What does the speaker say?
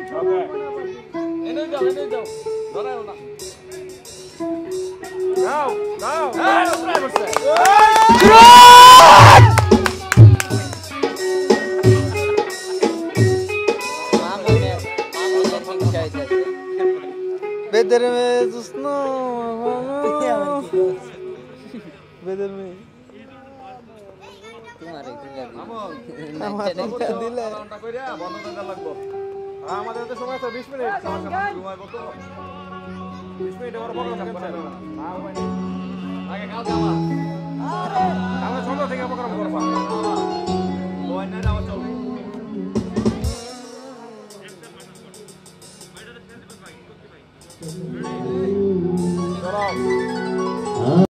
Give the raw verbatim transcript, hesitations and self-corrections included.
ওকে এনে যাও এনে যাও ধরাও না যাও যাও এই উপরে বসে बेदर में जुस्नो बेदर में तुम्हारे दिले ঘন্টা কইরা বন্ধ করতে লাগবো আমাদের তো সময় তো বিশ মিনিট ঘুমাইবো তো বিশ মিনিট পর বড় থাকবে না আগে কাল যাওয়া আমরা সন্ধ্যা থেকে প্রোগ্রাম করবা ওই না যাওয়া চলবে চলো